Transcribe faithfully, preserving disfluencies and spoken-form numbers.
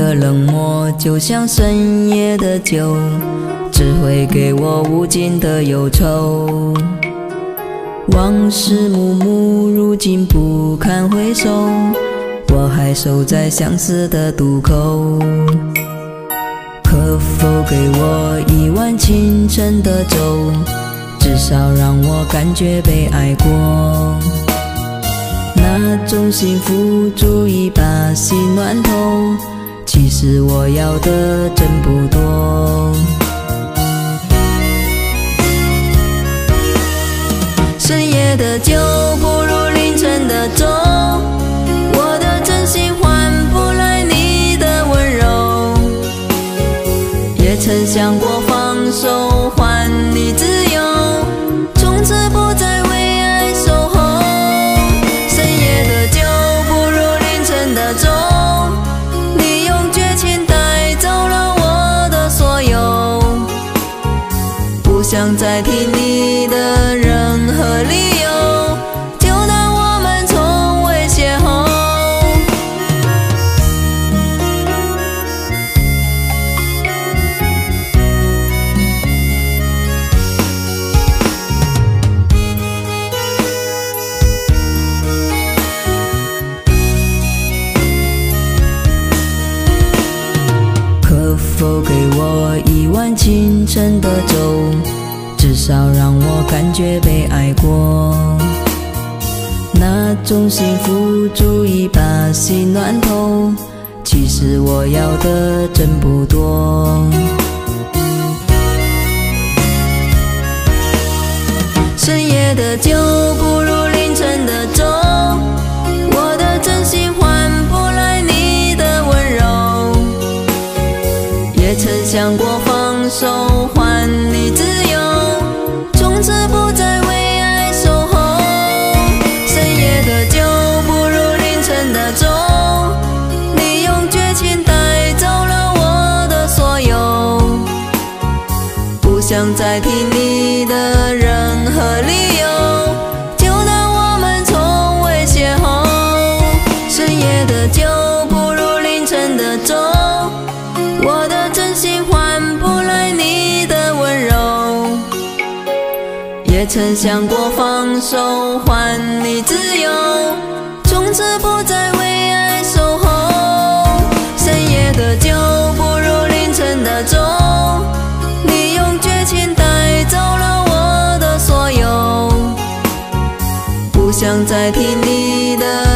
的冷漠就像深夜的酒，只会给我无尽的忧愁。往事暮暮，如今不堪回首，我还守在相思的渡口。可否给我一碗清晨的粥，至少让我感觉被爱过。那种幸福足以把心暖透，其实我要的真不多。深夜的酒不如凌晨的粥，我的真心换不来你的温柔，也曾想过放手换你自由，从此不再为爱守候。深夜的酒不如凌晨的粥，你用绝情带走了我的所有，不想再听你的任何理由，就当我们从未邂逅。可否给我一碗清晨的粥，至少让我感觉被爱过。那种幸福足以把心暖透，其实我要的真不多。深夜的酒不如凌晨的粥，我的真心换不来你的温柔，也曾想过放手换你自由，从此不再为爱守候。深夜的酒不如凌晨的粥，你用绝情带走了我的所有，不想再听你的任何理由，就当我们从未邂逅。深夜的酒不如凌晨的粥，我的真心换不来你的温柔，也曾想过放手换你自由，从此不再为爱守候。深夜的酒不如凌晨的粥，你用绝情带走了我的所有，不想再听你的